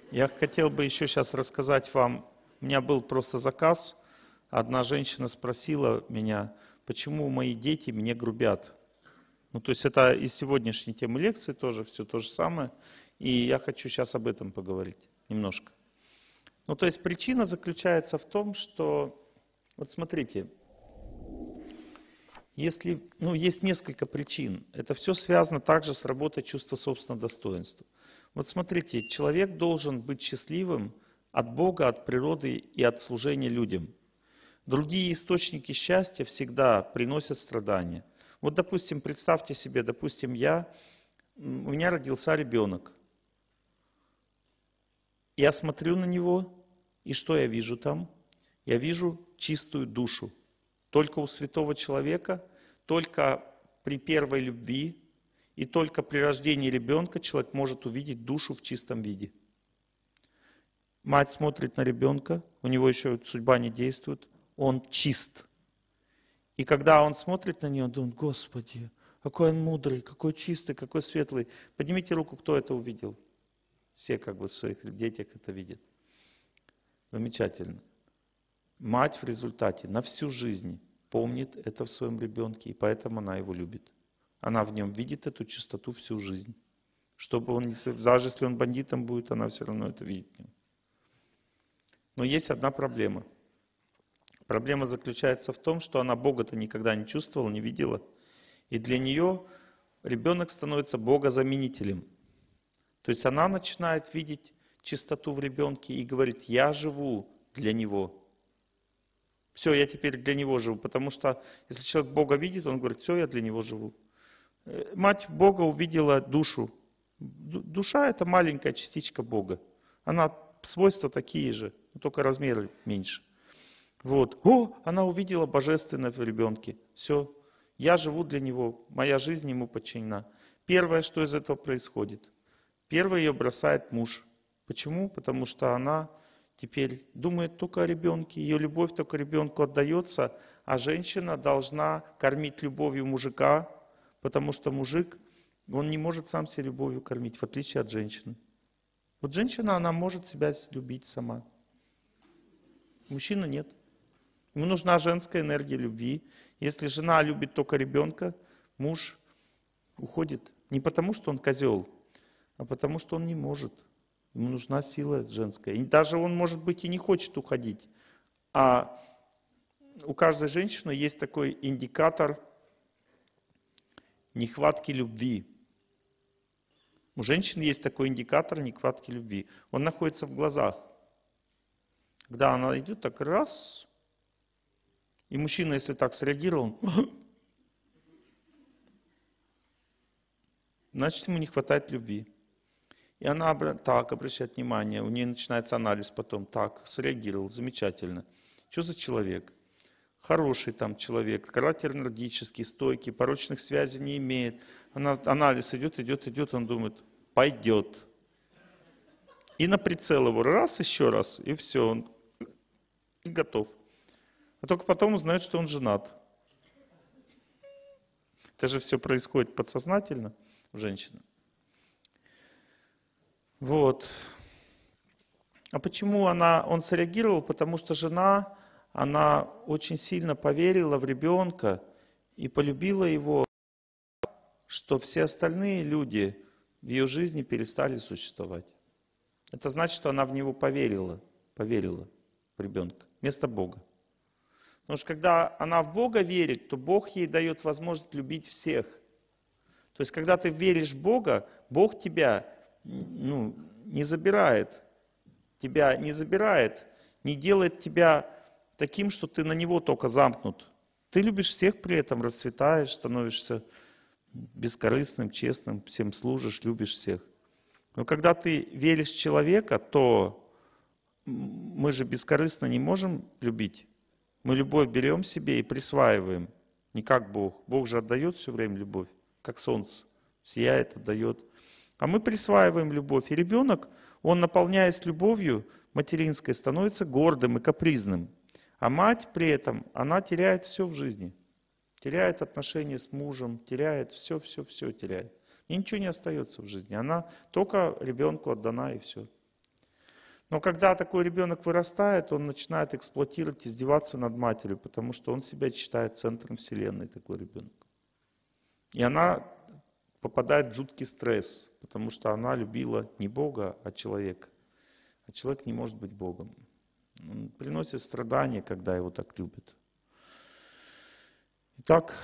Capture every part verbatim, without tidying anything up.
Я хотел бы еще сейчас рассказать вам, у меня был просто заказ, одна женщина спросила меня, почему мои дети мне грубят. Ну, то есть это из сегодняшней темы лекции тоже все то же самое, и я хочу сейчас об этом поговорить немножко. Ну, то есть причина заключается в том, что, вот смотрите, если, ну, есть несколько причин. Это все связано также с работой чувства собственного достоинства. Вот смотрите, человек должен быть счастливым от Бога, от природы и от служения людям. Другие источники счастья всегда приносят страдания. Вот, допустим, представьте себе, допустим, я, у меня родился ребенок. Я смотрю на него, и что я вижу там? Я вижу чистую душу. Только у святого человека, только при первой любви и только при рождении ребенка человек может увидеть душу в чистом виде. Мать смотрит на ребенка, у него еще судьба не действует, он чист. И когда он смотрит на нее, он думает: Господи, какой он мудрый, какой чистый, какой светлый. Поднимите руку, кто это увидел. Все как бы в своих детях это видят. Замечательно. Мать в результате на всю жизнь помнит это в своем ребенке, и поэтому она его любит. Она в нем видит эту чистоту всю жизнь. Чтобы он, даже если он бандитом будет, она все равно это видит в нем. Но есть одна проблема. Проблема заключается в том, что она Бога-то никогда не чувствовала, не видела. И для нее ребенок становится богозаменителем. То есть она начинает видеть чистоту в ребенке и говорит: я живу для него. Все, я теперь для него живу. Потому что если человек Бога видит, он говорит: все, я для него живу. Мать Бога увидела душу. Душа — это маленькая частичка Бога. Она свойства такие же, но только размеры меньше. Вот. О, она увидела божественное в ребенке. Все, я живу для него, моя жизнь ему подчинена. Первое, что из этого происходит. Первое, ее бросает муж. Почему? Потому что она теперь думает только о ребенке, ее любовь только ребенку отдается, а женщина должна кормить любовью мужика, потому что мужик, он не может сам себя любовью кормить, в отличие от женщины. Вот женщина, она может себя любить сама. Мужчина нет. Ему нужна женская энергия любви. Если жена любит только ребенка, муж уходит. Не потому, что он козел, а потому, что он не может. Ему нужна сила женская. И даже он, может быть, и не хочет уходить. А у каждой женщины есть такой индикатор нехватки любви. У женщин есть такой индикатор нехватки любви. Он находится в глазах. Когда она идет, так раз. И мужчина, если так среагировал, значит, ему не хватает любви. И она так обращает внимание, у нее начинается анализ потом. Так, среагировал, замечательно. Что за человек? Хороший там человек, характер энергический, стойкий, порочных связей не имеет. Она, анализ идет, идет, идет, он думает: пойдет. И на прицел его раз, еще раз, и все, он и готов. А только потом узнает, что он женат. Это же все происходит подсознательно у женщины. Вот. А почему она, он среагировал? Потому что жена, она очень сильно поверила в ребенка и полюбила его, что все остальные люди в ее жизни перестали существовать. Это значит, что она в него поверила, поверила в ребенка, вместо Бога. Потому что когда она в Бога верит, то Бог ей дает возможность любить всех. То есть, когда ты веришь в Бога, Бог тебя, ну, не забирает. Тебя не забирает, не делает тебя таким, что ты на Него только замкнут. Ты любишь всех при этом, расцветаешь, становишься бескорыстным, честным, всем служишь, любишь всех. Но когда ты веришь в человека, то мы же бескорыстно не можем любить. Мы любовь берем себе и присваиваем. Не как Бог. Бог же отдает все время любовь, как солнце. Сияет, отдает. А мы присваиваем любовь. И ребенок, он, наполняясь любовью материнской, становится гордым и капризным. А мать при этом, она теряет все в жизни. Теряет отношения с мужем, теряет все, все, все теряет. И ничего не остается в жизни. Она только ребенку отдана, и все. Но когда такой ребенок вырастает, он начинает эксплуатировать, издеваться над матерью, потому что он себя считает центром вселенной, такой ребенок. И она попадает в жуткий стресс, потому что она любила не Бога, а человека. А человек не может быть Богом. Он приносит страдания, когда его так любят. Итак,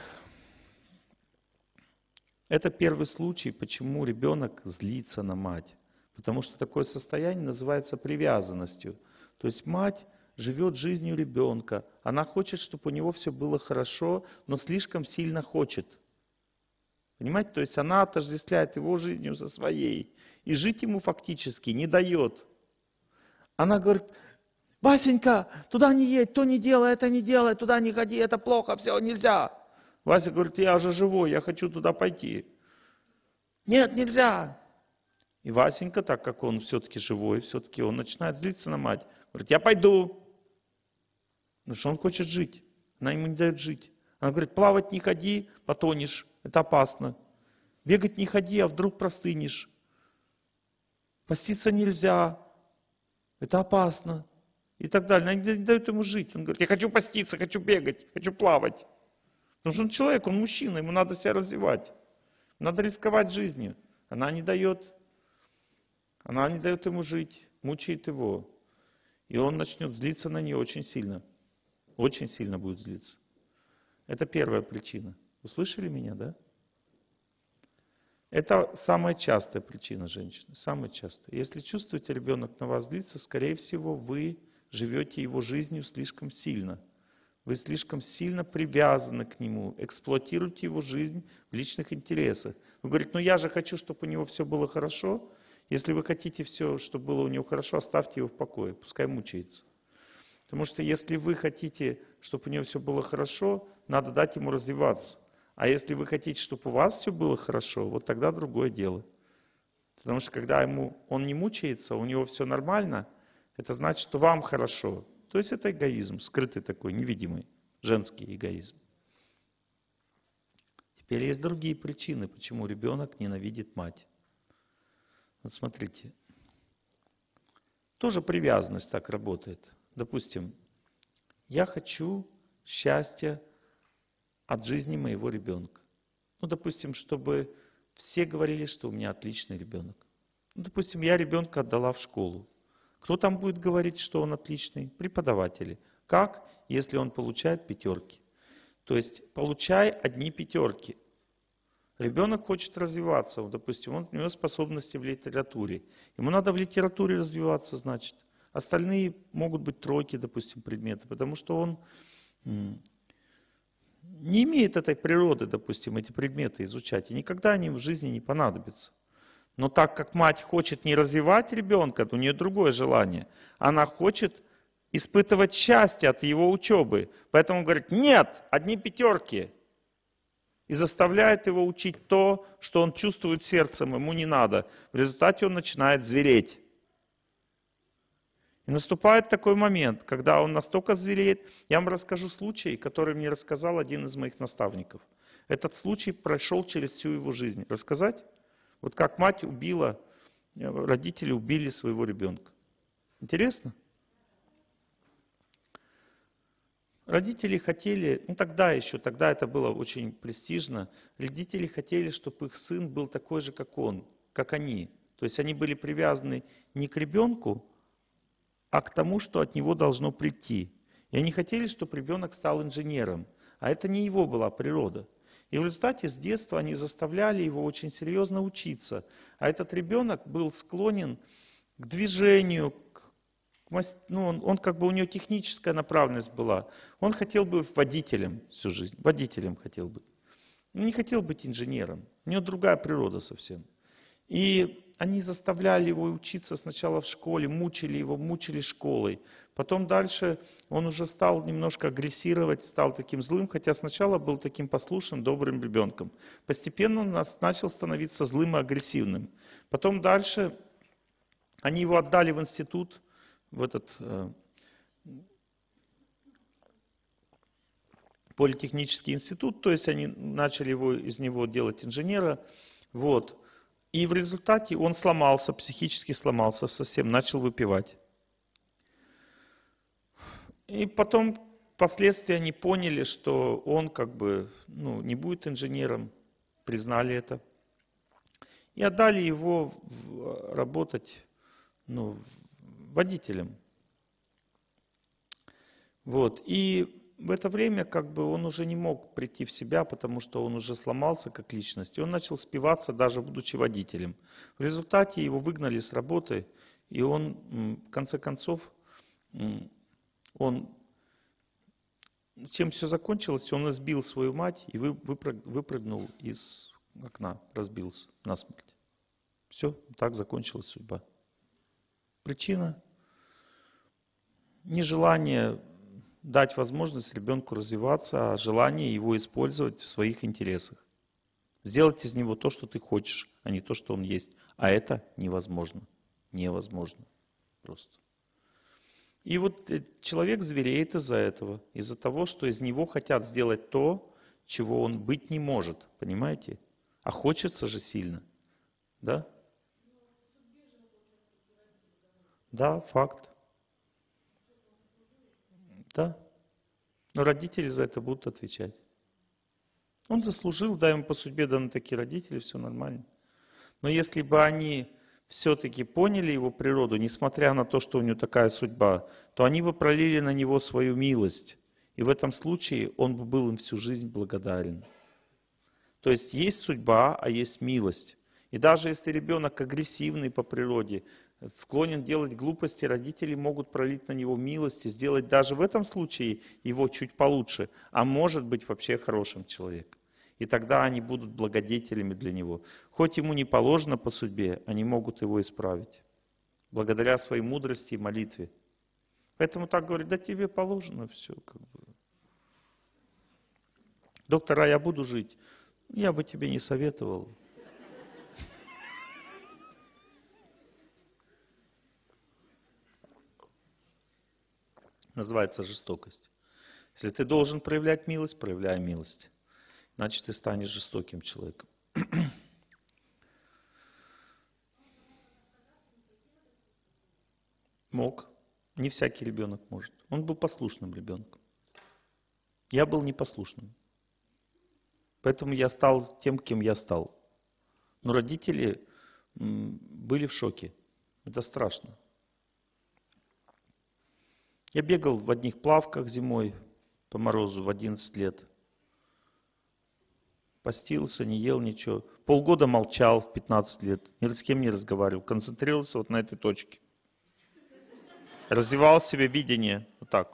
это первый случай, почему ребенок злится на мать. Потому что такое состояние называется привязанностью. То есть мать живет жизнью ребенка. Она хочет, чтобы у него все было хорошо, но слишком сильно хочет. Понимаете? То есть она отождествляет его жизнью со своей. И жить ему фактически не дает. Она говорит: Васенька, туда не едь, то не делай, это не делай, туда не ходи, это плохо, все, нельзя. Вася говорит: я же живой, я хочу туда пойти. Нет, нельзя. И Васенька, так как он все-таки живой, все-таки он начинает злиться на мать. Говорит: я пойду. Потому что он хочет жить. Она ему не дает жить. Она говорит: плавать не ходи, потонешь. Это опасно. Бегать не ходи, а вдруг простынешь. Поститься нельзя. Это опасно. И так далее. Она не дает ему жить. Он говорит: я хочу поститься, хочу бегать, хочу плавать. Потому что он человек, он мужчина, ему надо себя развивать. Надо рисковать жизнью. Она не дает. Она не дает ему жить, мучает его. И он начнет злиться на нее очень сильно. Очень сильно будет злиться. Это первая причина. Вы слышали меня, да? Это самая частая причина женщины. Самая частая. Если чувствуете, ребенок на вас злится, скорее всего, вы живете его жизнью слишком сильно. Вы слишком сильно привязаны к нему, эксплуатируете его жизнь в личных интересах. Вы говорите: ну я же хочу, чтобы у него все было хорошо. Если вы хотите все, чтобы было у него хорошо, оставьте его в покое, пускай мучается. Потому что если вы хотите, чтобы у него все было хорошо, надо дать ему развиваться. А если вы хотите, чтобы у вас все было хорошо, вот тогда другое дело. Потому что когда ему, он не мучается, у него все нормально, это значит, что вам хорошо. То есть это эгоизм, скрытый такой, невидимый, женский эгоизм. Теперь есть другие причины, почему ребенок ненавидит мать. Вот смотрите, тоже привязанность так работает. Допустим, я хочу счастья от жизни моего ребенка. Ну, допустим, чтобы все говорили, что у меня отличный ребенок. Ну, допустим, я ребенка отдала в школу. Кто там будет говорить, что он отличный? Преподаватели. Как, если он получает пятерки? То есть, получай одни пятерки. Ребенок хочет развиваться, вот, допустим, он, у него способности в литературе. Ему надо в литературе развиваться, значит. Остальные могут быть тройки, допустим, предметы, потому что он не имеет этой природы, допустим, эти предметы изучать. И никогда они в жизни не понадобятся. Но так как мать хочет не развивать ребенка, у нее другое желание. Она хочет испытывать счастье от его учебы. Поэтому говорит: нет, одни пятерки. И заставляет его учить то, что он чувствует сердцем, ему не надо. В результате он начинает звереть. И наступает такой момент, когда он настолько звереет. Я вам расскажу случай, который мне рассказал один из моих наставников. Этот случай прошел через всю его жизнь. Рассказать? Вот как мать убила, родители убили своего ребенка. Интересно? Родители хотели, ну тогда еще, тогда это было очень престижно, родители хотели, чтобы их сын был такой же, как он, как они. То есть они были привязаны не к ребенку, а к тому, что от него должно прийти. И они хотели, чтобы ребенок стал инженером. А это не его была природа. И в результате с детства они заставляли его очень серьезно учиться. А этот ребенок был склонен к движению, ну, он, он как бы, у него техническая направленность была. Он хотел быть водителем всю жизнь. Водителем хотел быть. Он не хотел быть инженером. У него другая природа совсем. И они заставляли его учиться сначала в школе, мучили его, мучили школой. Потом дальше он уже стал немножко агрессировать, стал таким злым, хотя сначала был таким послушным, добрым ребенком. Постепенно он начал становиться злым и агрессивным. Потом дальше они его отдали в институт, в этот э, политехнический институт, то есть они начали его, из него делать инженера. Вот. И в результате он сломался, психически сломался совсем, начал выпивать. И потом, впоследствии они поняли, что он как бы ну, не будет инженером, признали это. И отдали его в, работать ну, водителем. Вот. И в это время как бы он уже не мог прийти в себя, потому что он уже сломался как личность. И он начал спиваться, даже будучи водителем. В результате его выгнали с работы, и он, в конце концов, он, чем все закончилось, он избил свою мать и выпрыгнул из окна, разбился насмерть. Все, так закончилась судьба. Причина – нежелание дать возможность ребенку развиваться, а желание его использовать в своих интересах. Сделать из него то, что ты хочешь, а не то, что он есть. А это невозможно. Невозможно. Просто. И вот человек звереет из-за этого. Из-за того, что из него хотят сделать то, чего он быть не может. Понимаете? А хочется же сильно. Да? Да, факт. Да. Но родители за это будут отвечать. Он заслужил, да, ему по судьбе даны такие родители, все нормально. Но если бы они все-таки поняли его природу, несмотря на то, что у него такая судьба, то они бы пролили на него свою милость. И в этом случае он бы был им всю жизнь благодарен. То есть есть судьба, а есть милость. И даже если ребенок агрессивный по природе, склонен делать глупости, родители могут пролить на него милость и сделать даже в этом случае его чуть получше, а может быть вообще хорошим человеком. И тогда они будут благодетелями для него. Хоть ему не положено по судьбе, они могут его исправить. Благодаря своей мудрости и молитве. Поэтому так говорит, да тебе положено все. Как бы. Доктор, а я буду жить? Я бы тебе не советовал. Называется жестокость. Если ты должен проявлять милость, проявляй милость. Иначе ты станешь жестоким человеком. Мог. Не всякий ребенок может. Он был послушным ребенком. Я был непослушным. Поэтому я стал тем, кем я стал. Но родители были в шоке. Это страшно. Я бегал в одних плавках зимой по морозу в одиннадцать лет. Постился, не ел ничего. Полгода молчал в пятнадцать лет. Ни с кем не разговаривал. Концентрировался вот на этой точке. Развивал в себе видение. Вот так.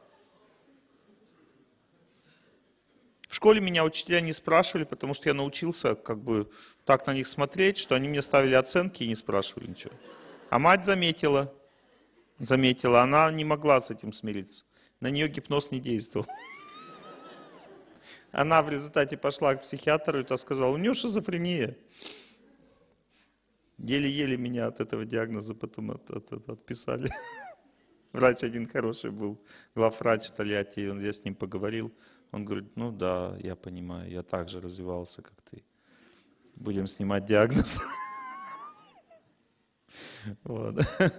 В школе меня учителя не спрашивали, потому что я научился как бы так на них смотреть, что они мне ставили оценки и не спрашивали ничего. А мать заметила. Заметила, она не могла с этим смириться. На нее гипноз не действовал. Она в результате пошла к психиатру, и та сказала, у нее шизофрения. Еле-еле меня от этого диагноза потом от, от, от, отписали. Врач один хороший был, главврач Тольятти, я с ним поговорил. Он говорит, ну да, я понимаю, я так же развивался, как ты. Будем снимать диагноз. Вот.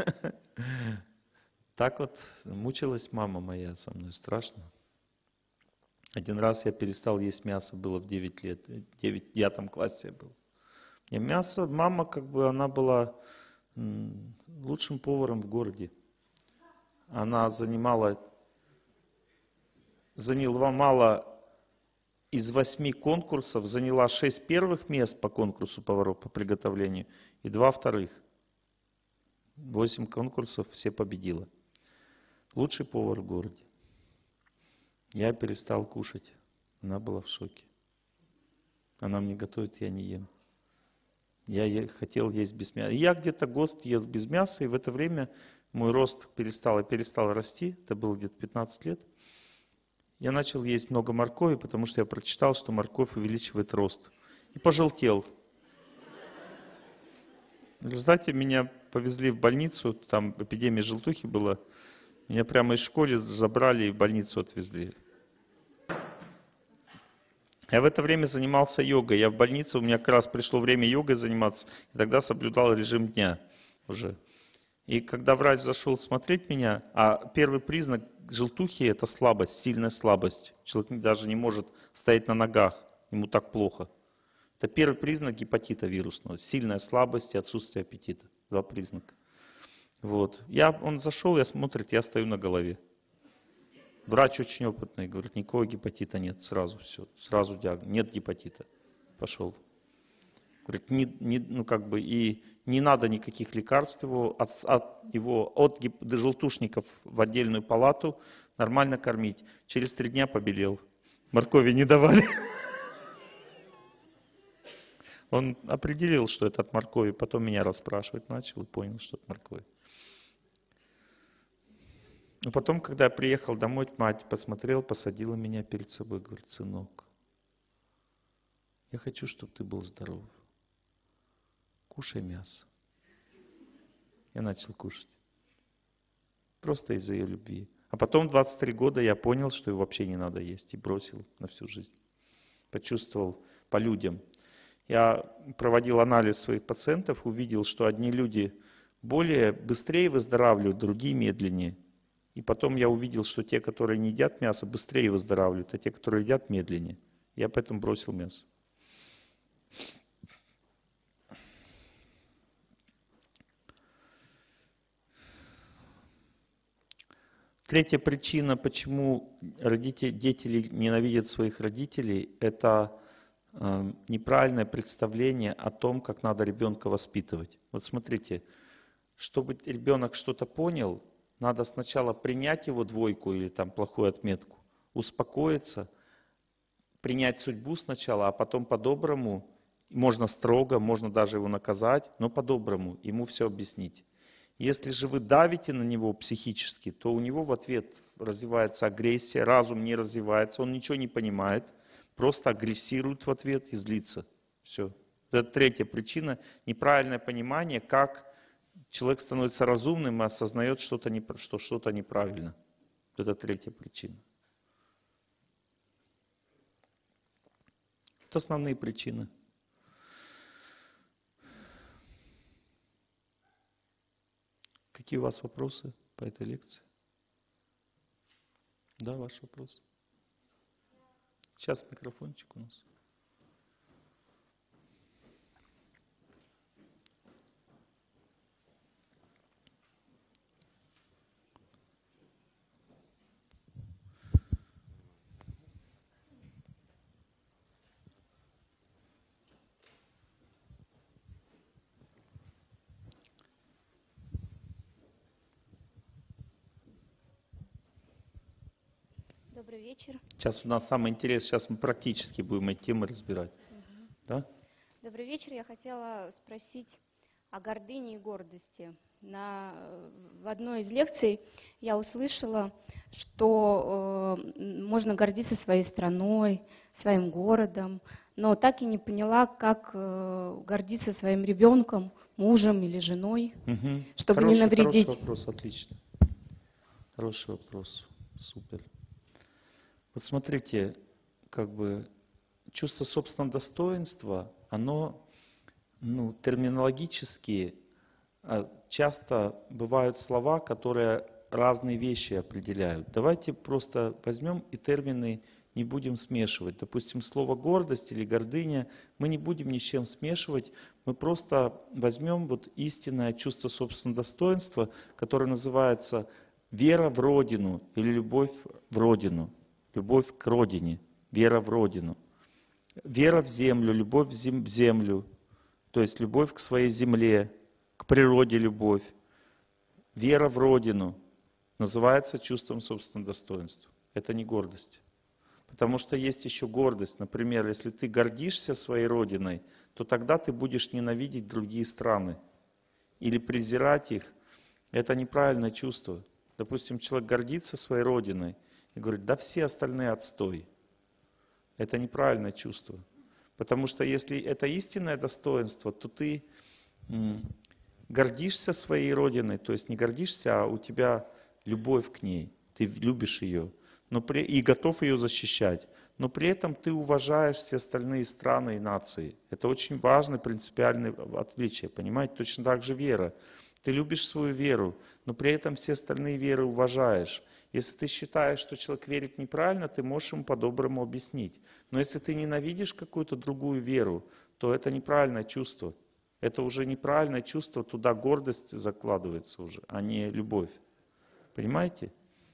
Так вот мучилась мама моя со мной, страшно. Один раз я перестал есть мясо, было в девять лет, в девятом классе я был. И мясо, мама как бы, она была лучшим поваром в городе. Она занимала, занимала из восьми конкурсов, заняла шесть первых мест по конкурсу поваров по приготовлению и два вторых. Восемь конкурсов все победила. Лучший повар в городе. Я перестал кушать. Она была в шоке. Она мне готовит, я не ем. Я хотел есть без мяса. Я где-то год ел без мяса, и в это время мой рост перестал, перестал расти. Это было где-то пятнадцать лет. Я начал есть много моркови, потому что я прочитал, что морковь увеличивает рост. И пожелтел. В результате меня повезли в больницу, там эпидемия желтухи была. Меня прямо из школы забрали и в больницу отвезли. Я в это время занимался йогой. Я в больнице, у меня как раз пришло время йогой заниматься. И тогда соблюдал режим дня уже. И когда врач зашел смотреть меня, а первый признак желтухи — это слабость, сильная слабость. Человек даже не может стоять на ногах, ему так плохо. Это первый признак гепатита вирусного. Сильная слабость и отсутствие аппетита. Два признака. Вот. Я, он зашел, я смотрит, я стою на голове. Врач очень опытный, говорит, никакого гепатита нет, сразу все, сразу диагноз, нет гепатита. Пошел. Говорит, не, не, ну как бы и не надо никаких лекарств его от, от, его, от гип, до желтушников в отдельную палату, нормально кормить. Через три дня побелел. Моркови не давали. Он определил, что это от моркови, потом меня расспрашивать начал и понял, что это морковь. Но потом, когда я приехал домой, мать посмотрела, посадила меня перед собой, говорит, сынок, я хочу, чтобы ты был здоров. Кушай мясо. Я начал кушать. Просто из-за ее любви. А потом в двадцать три года я понял, что его вообще не надо есть. И бросил на всю жизнь. Почувствовал по людям. Я проводил анализ своих пациентов, увидел, что одни люди более быстрее выздоравливают, другие медленнее. И потом я увидел, что те, которые не едят мясо, быстрее выздоравливают, а те, которые едят, медленнее. Я поэтому бросил мясо. Третья причина, почему родители, дети ненавидят своих родителей, это э, неправильное представление о том, как надо ребенка воспитывать. Вот смотрите, чтобы ребенок что-то понял, надо сначала принять его двойку или там плохую отметку, успокоиться, принять судьбу сначала, а потом по-доброму, можно строго, можно даже его наказать, но по-доброму ему все объяснить. Если же вы давите на него психически, то у него в ответ развивается агрессия, разум не развивается, он ничего не понимает, просто агрессирует в ответ и злится. Все. Это третья причина, неправильное понимание, как человек становится разумным и осознает, что-то не, что что-то неправильно. Это третья причина. Это основные причины. Какие у вас вопросы по этой лекции? Да, ваш вопрос. Сейчас микрофончик у нас. Добрый вечер. Сейчас у нас самое интересное, сейчас мы практически будем эти темы разбирать. Угу. Да? Добрый вечер. Я хотела спросить о гордыне и гордости. На, в одной из лекций я услышала, что э, можно гордиться своей страной, своим городом, но так и не поняла, как э, гордиться своим ребенком, мужем или женой, Угу. чтобы Хороший, не навредить. Хороший вопрос, отлично. Хороший вопрос, супер. Вот смотрите, как бы чувство собственного достоинства, оно ну, терминологически часто бывают слова, которые разные вещи определяют. Давайте просто возьмем и термины не будем смешивать. Допустим, слово гордость или гордыня мы не будем ни с чем смешивать, мы просто возьмем вот истинное чувство собственного достоинства, которое называется вера в Родину или любовь в Родину. Любовь к родине, вера в родину. Вера в землю, любовь в землю, то есть любовь к своей земле, к природе любовь. Вера в родину называется чувством собственного достоинства. Это не гордость. Потому что есть еще гордость. Например, если ты гордишься своей родиной, то тогда ты будешь ненавидеть другие страны или презирать их. Это неправильное чувство. Допустим, человек гордится своей родиной, и говорит, да все остальные отстой. Это неправильное чувство. Потому что если это истинное достоинство, то ты м, гордишься своей родиной, то есть не гордишься, а у тебя любовь к ней, ты любишь ее но при, и готов ее защищать. Но при этом ты уважаешь все остальные страны и нации. Это очень важное принципиальное отличие, понимаете? Точно так же вера. Ты любишь свою веру, но при этом все остальные веры уважаешь. Если ты считаешь, что человек верит неправильно, ты можешь ему по-доброму объяснить. Но если ты ненавидишь какую-то другую веру, то это неправильное чувство. Это уже неправильное чувство, туда гордость закладывается уже, а не любовь. Понимаете?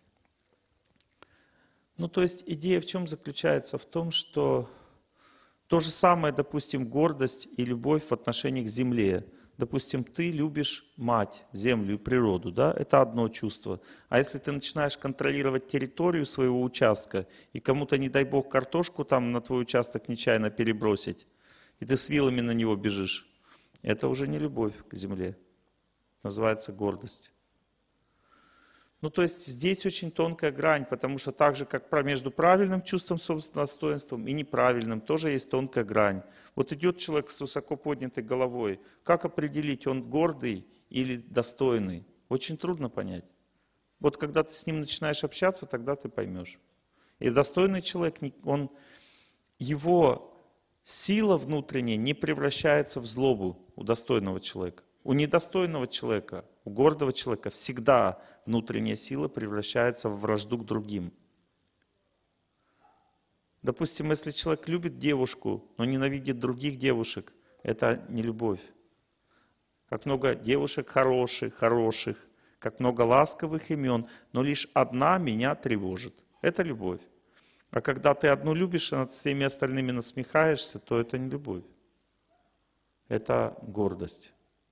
Ну, то есть идея в чем заключается? В том, что то же самое, допустим, гордость и любовь в отношении к земле. Допустим, ты любишь мать, землю и природу, да, это одно чувство. А если ты начинаешь контролировать территорию своего участка, и кому-то, не дай бог, картошку там на твой участок нечаянно перебросить, и ты с вилами на него бежишь, это уже не любовь к земле, называется гордость. Ну, то есть здесь очень тонкая грань, потому что так же, как между правильным чувством собственного достоинства и неправильным, тоже есть тонкая грань. Вот идет человек с высоко поднятой головой. Как определить, он гордый или достойный? Очень трудно понять. Вот когда ты с ним начинаешь общаться, тогда ты поймешь. И достойный человек, он, его сила внутренняя не превращается в злобу у достойного человека. У недостойного человека, у гордого человека всегда внутренняя сила превращается в вражду к другим. Допустим, если человек любит девушку, но ненавидит других девушек, это не любовь. Как много девушек хороших, хороших, как много ласковых имен, но лишь одна меня тревожит. Это любовь. А когда ты одну любишь, а над всеми остальными насмехаешься, то это не любовь. Это гордость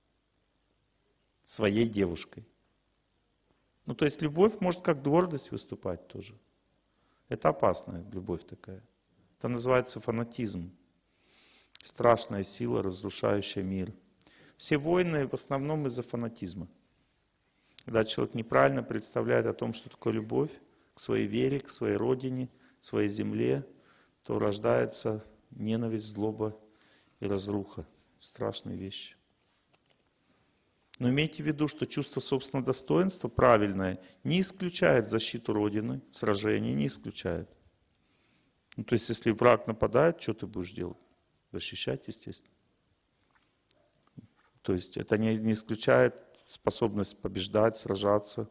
своей девушкой. Ну, то есть любовь может как гордость выступать тоже. Это опасная любовь такая. Это называется фанатизм. Страшная сила, разрушающая мир. Все войны в основном из-за фанатизма. Когда человек неправильно представляет о том, что такое любовь к своей вере, к своей родине, к своей земле, то рождается ненависть, злоба и разруха. Страшные вещи. Но имейте в виду, что чувство собственного достоинства правильное не исключает защиту Родины, сражение не исключает. Ну, то есть, если враг нападает, что ты будешь делать? Защищать, естественно. То есть, это не, не исключает способность побеждать, сражаться.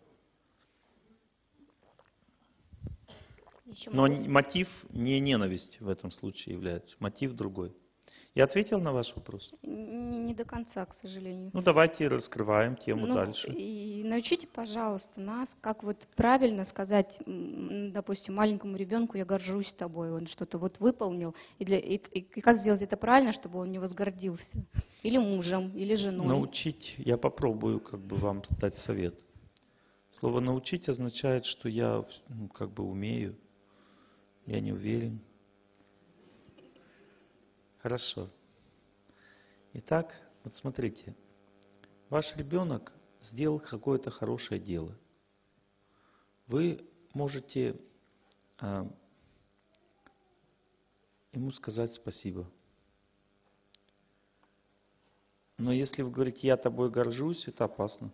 Еще Но могу... мотив не ненависть в этом случае является, мотив другой. Я ответил на ваш вопрос? Не, не до конца, к сожалению. Ну, давайте раскрываем тему Ну, дальше. и научите, пожалуйста, нас, как вот правильно сказать, м, допустим, маленькому ребенку: я горжусь тобой, он что-то вот выполнил, и, для, и, и как сделать это правильно, чтобы он не возгордился? Или мужем, или женой? Научить, я попробую как бы вам дать совет. Слово «научить» означает, что я ну, как бы умею, я не уверен. Хорошо. Итак, вот смотрите, ваш ребенок сделал какое-то хорошее дело. Вы можете а, ему сказать спасибо. Но если вы говорите: я тобой горжусь, это опасно.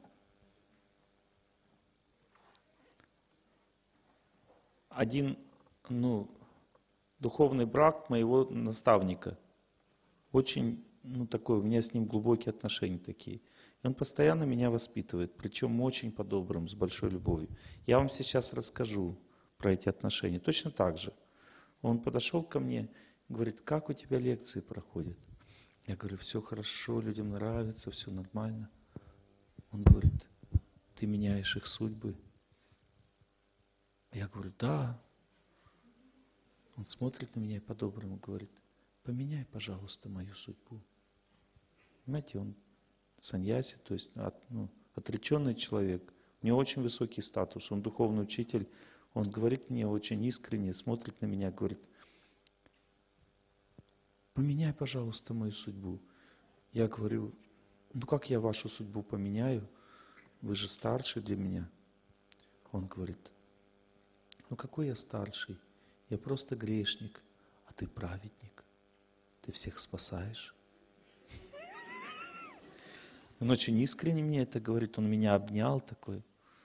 Один, ну, духовный брат моего наставника, очень, ну, такой, у меня с ним глубокие отношения такие. И он постоянно меня воспитывает, причем очень по-доброму, с большой любовью. Я вам сейчас расскажу про эти отношения. Точно так же. Он подошел ко мне, говорит: как у тебя лекции проходят? Я говорю: все хорошо, людям нравится, все нормально. Он говорит: ты меняешь их судьбы. Я говорю: да. Он смотрит на меня и по-доброму говорит: поменяй, пожалуйста, мою судьбу. Понимаете, он саньяси, то есть ну, отреченный человек. У него очень высокий статус, он духовный учитель. Он говорит мне очень искренне, смотрит на меня, говорит: поменяй, пожалуйста, мою судьбу. Я говорю: ну как я вашу судьбу поменяю? Вы же старший для меня. Он говорит: ну какой я старший? Я просто грешник, а ты праведник. Ты всех спасаешь. Он очень искренне мне это говорит, он меня обнял такой.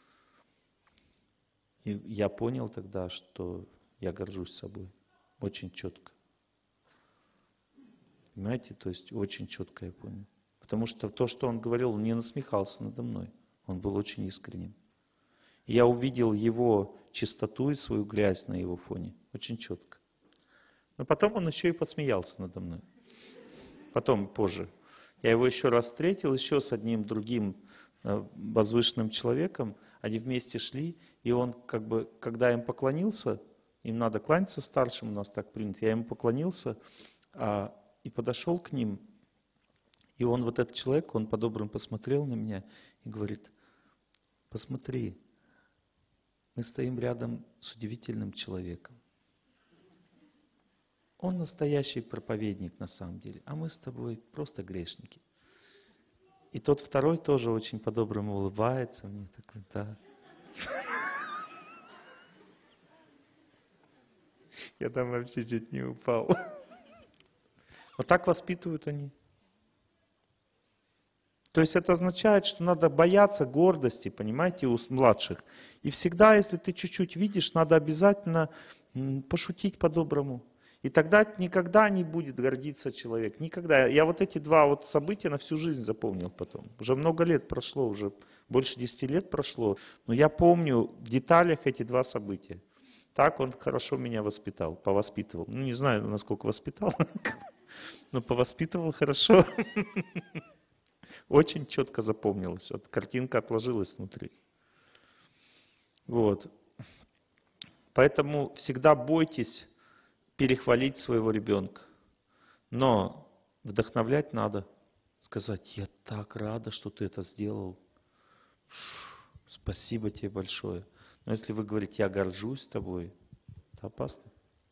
И я понял тогда, что я горжусь собой. Очень четко. Понимаете, то есть очень четко я понял. Потому что то, что он говорил, он не насмехался надо мной. Он был очень искренним. И я увидел его чистоту и свою грязь на его фоне. Очень четко. Но потом он еще и подсмеялся надо мной. Потом, позже. Я его еще раз встретил, еще с одним другим э, возвышенным человеком. Они вместе шли, и он, как бы, когда им поклонился, им надо кланяться старшим, у нас так принято, я ему поклонился а, и подошел к ним. И он, вот этот человек, он по-доброму посмотрел на меня и говорит: посмотри, мы стоим рядом с удивительным человеком. Он настоящий проповедник на самом деле, а мы с тобой просто грешники. И тот второй тоже очень по-доброму улыбается мне, такой, да. Я там вообще чуть не упал. Вот так воспитывают они. То есть это означает, что надо бояться гордости, понимаете, у младших. И всегда, если ты чуть-чуть видишь, надо обязательно пошутить по-доброму. И тогда никогда не будет гордиться человек. Никогда. Я вот эти два вот события на всю жизнь запомнил потом. Уже много лет прошло, уже больше десяти лет прошло. Но я помню в деталях эти два события. Так он хорошо меня воспитал, повоспитывал. Ну, не знаю, насколько воспитал, но повоспитывал хорошо. Очень четко запомнилось. Вот картинка отложилась внутри. Вот. Поэтому всегда бойтесь перехвалить своего ребенка. Но вдохновлять надо. Сказать: я так рада, что ты это сделал. Спасибо тебе большое. Но если вы говорите: я горжусь тобой, это опасно.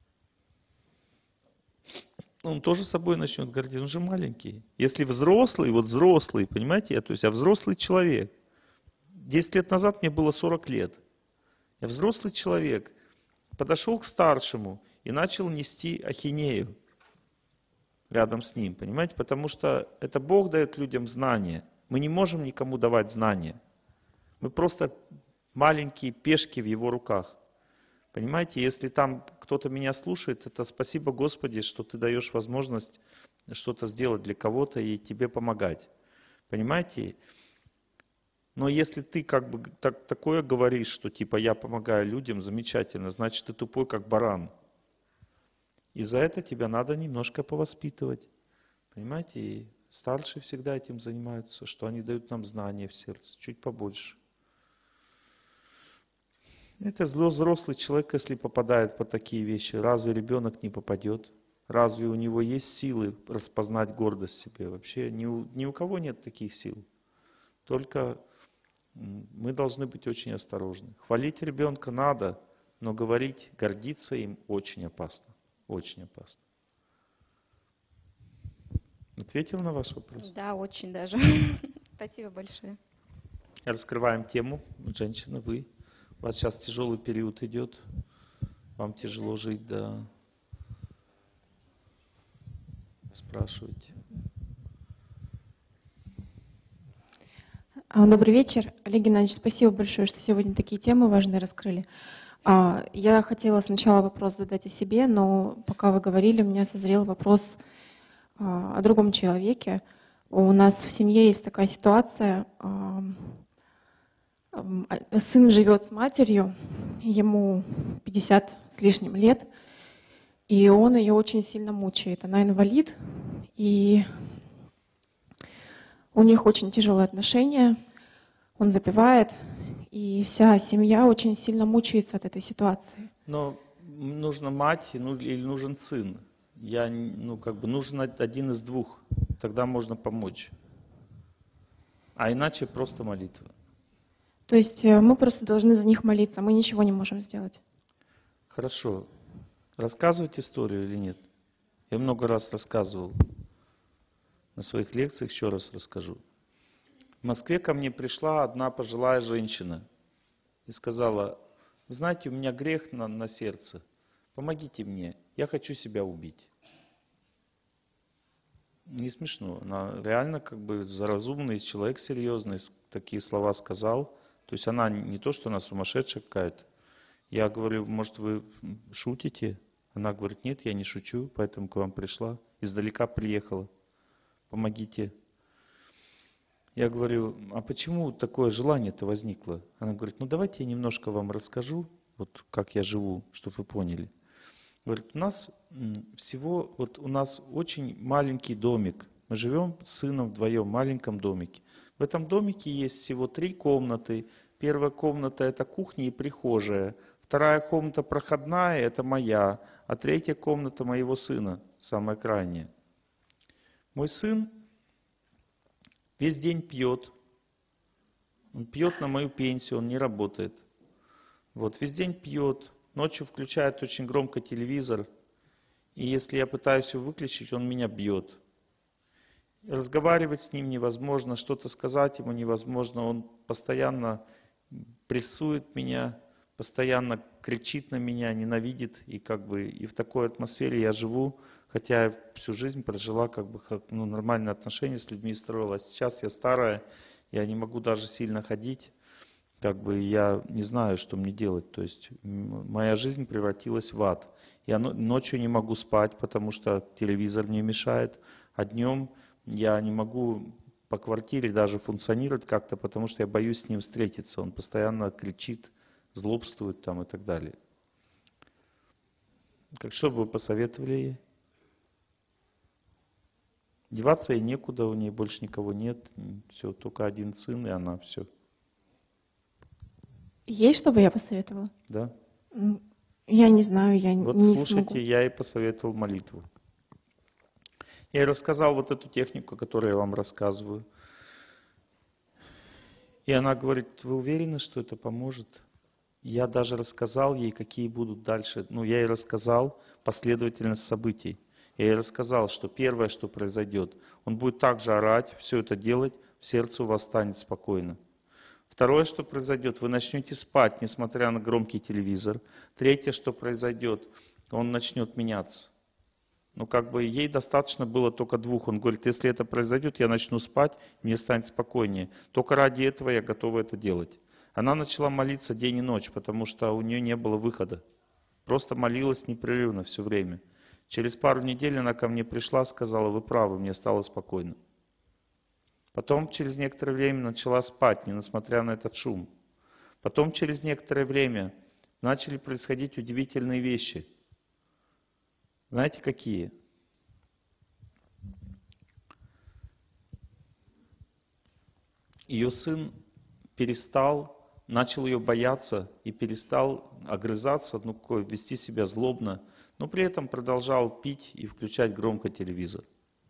Он тоже собой начнет гордиться. Он же маленький. Если взрослый, вот взрослый, понимаете, то есть я взрослый человек. Десять лет назад мне было сорок лет. Я взрослый человек. Подошел к старшему и начал нести ахинею рядом с ним, понимаете? Потому что это Бог дает людям знания. Мы не можем никому давать знания. Мы просто маленькие пешки в Его руках. Понимаете, если там кто-то меня слушает, это спасибо Господи, что Ты даешь возможность что-то сделать для кого-то и тебе помогать. Понимаете? Но если ты как бы так, такое говоришь, что типа я помогаю людям, замечательно, значит ты тупой как баран. И за это тебя надо немножко повоспитывать. Понимаете? И старшие всегда этим занимаются, что они дают нам знания в сердце, чуть побольше. Это взрослый человек, если попадает по такие вещи. Разве ребенок не попадет? Разве у него есть силы распознать гордость в себе? Вообще ни у, ни у кого нет таких сил. Только мы должны быть очень осторожны. Хвалить ребенка надо, но говорить, гордиться им очень опасно. Очень опасно. Ответил на ваш вопрос? Да, очень даже. Спасибо большое. Раскрываем тему. Женщина, вы. У вас сейчас тяжелый период идет. Вам тяжело жить, да. Спрашивайте. Добрый вечер. Олег Геннадьевич, спасибо большое, что сегодня такие темы важные раскрыли. Я хотела сначала вопрос задать о себе, но пока вы говорили, у меня созрел вопрос о другом человеке. У нас в семье есть такая ситуация. Сын живет с матерью, ему пятьдесят с лишним лет, и он ее очень сильно мучает. Она инвалид, и у них очень тяжелые отношения, он выпивает, и вся семья очень сильно мучается от этой ситуации. Но нужна мать ну, или нужен сын. Я, ну, как бы нужен один из двух, тогда можно помочь. А иначе просто молитва. То есть мы просто должны за них молиться, мы ничего не можем сделать. Хорошо. Рассказывать историю или нет? Я много раз рассказывал. На своих лекциях еще раз расскажу. В Москве ко мне пришла одна пожилая женщина и сказала: вы знаете, у меня грех на, на сердце, помогите мне, я хочу себя убить. Не смешно, она реально как бы разумный человек, серьезный, такие слова сказал. То есть она не то, что она сумасшедшая какая-то. Я говорю: может вы шутите? Она говорит: нет, я не шучу, поэтому к вам пришла, издалека приехала. Помогите. Я говорю, а почему такое желание-то возникло? Она говорит, ну давайте я немножко вам расскажу, вот как я живу, чтобы вы поняли. Говорит, у нас всего, вот у нас очень маленький домик. Мы живем с сыном вдвоем в маленьком домике. В этом домике есть всего три комнаты. Первая комната это кухня и прихожая. Вторая комната проходная, это моя. А третья комната моего сына, самая крайняя. Мой сын весь день пьет. Он пьет на мою пенсию, он не работает. Вот, весь день пьет. Ночью включает очень громко телевизор. И если я пытаюсь его выключить, он меня бьет. Разговаривать с ним невозможно, что-то сказать ему невозможно. Он постоянно прессует меня, постоянно кричит на меня, ненавидит. И как бы и в такой атмосфере я живу, хотя я всю жизнь прожила как бы как, ну, нормальные отношения с людьми строила. А сейчас я старая, я не могу даже сильно ходить. Как бы я не знаю, что мне делать. То есть моя жизнь превратилась в ад. Я ночью не могу спать, потому что телевизор мне мешает. А днем я не могу по квартире даже функционировать как-то, потому что я боюсь с ним встретиться. Он постоянно кричит, злобствует там и так далее. Как что бы вы посоветовали ей? Деваться ей некуда, у нее больше никого нет. Все, только один сын, и она все. Есть, что бы я посоветовала? Да. Я не знаю, я вот не слушайте, смогу. Я ей посоветовал молитву. Я ей рассказал вот эту технику, которую я вам рассказываю. И она говорит, вы уверены, что это поможет? Я даже рассказал ей, какие будут дальше. Ну, я ей рассказал последовательность событий. Я ей рассказал, что первое, что произойдет, он будет также орать, все это делать, в сердце у вас станет спокойно. Второе, что произойдет, вы начнете спать, несмотря на громкий телевизор. Третье, что произойдет, он начнет меняться. Ну, как бы ей достаточно было только двух. Он говорит, если это произойдет, я начну спать, мне станет спокойнее. Только ради этого я готова это делать. Она начала молиться день и ночь, потому что у нее не было выхода. Просто молилась непрерывно все время. Через пару недель она ко мне пришла, сказала, вы правы, мне стало спокойно. Потом через некоторое время начала спать, несмотря на этот шум. Потом через некоторое время начали происходить удивительные вещи. Знаете, какие? Ее сын перестал, начал ее бояться и перестал огрызаться, ну, вести себя злобно, но при этом продолжал пить и включать громко телевизор.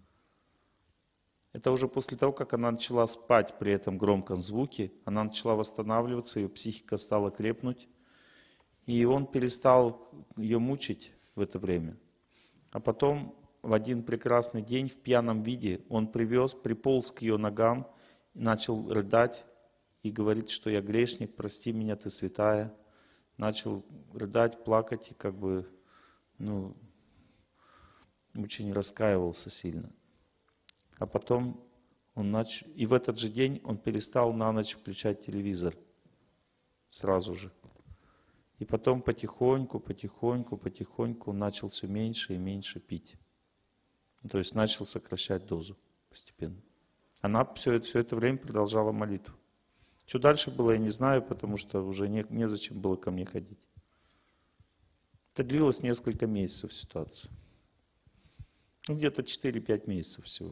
Это уже после того, как она начала спать при этом громком звуке, она начала восстанавливаться, ее психика стала крепнуть, и он перестал ее мучить в это время. А потом в один прекрасный день в пьяном виде он привез, приполз к ее ногам, начал рыдать и говорить, что я грешник, прости меня, ты святая. Начал рыдать, плакать и как бы, ну, очень раскаивался сильно. А потом он начал, и в этот же день он перестал на ночь включать телевизор. Сразу же. И потом потихоньку, потихоньку, потихоньку он начал все меньше и меньше пить. То есть начал сокращать дозу постепенно. Она все это, все это время продолжала молитву. Что дальше было, я не знаю, потому что уже не, незачем было ко мне ходить. Это длилось несколько месяцев ситуация. Ну, где-то четыре-пять месяцев всего.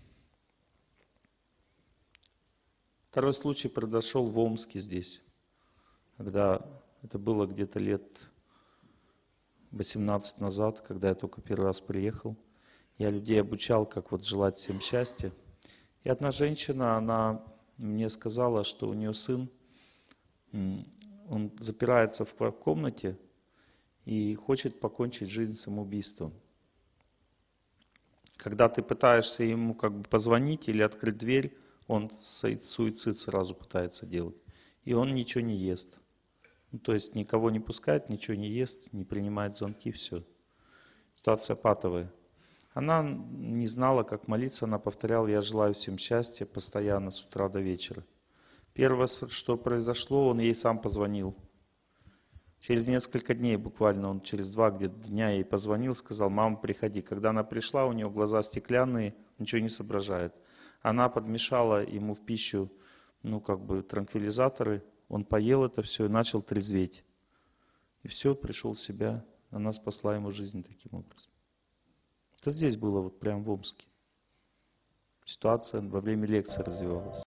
Второй случай произошел в Омске здесь, когда это было где-то лет восемнадцать назад, когда я только первый раз приехал. Я людей обучал, как вот желать всем счастья. И одна женщина, она мне сказала, что у нее сын, он запирается в комнате и хочет покончить жизнь самоубийством. Когда ты пытаешься ему как бы позвонить или открыть дверь, он суицид сразу пытается делать. И он ничего не ест. Ну, то есть никого не пускает, ничего не ест, не принимает звонки, все. Ситуация патовая. Она не знала, как молиться, она повторяла, я желаю всем счастья постоянно с утра до вечера. Первое, что произошло, он ей сам позвонил. Через несколько дней, буквально он через два где-то дня ей позвонил, сказал, мама, приходи. Когда она пришла, у нее глаза стеклянные, ничего не соображает. Она подмешала ему в пищу, ну, как бы, транквилизаторы. Он поел это все и начал трезветь. И все, пришел в себя. Она спасла ему жизнь таким образом. Это здесь было, вот прямо в Омске. Ситуация во время лекции развивалась.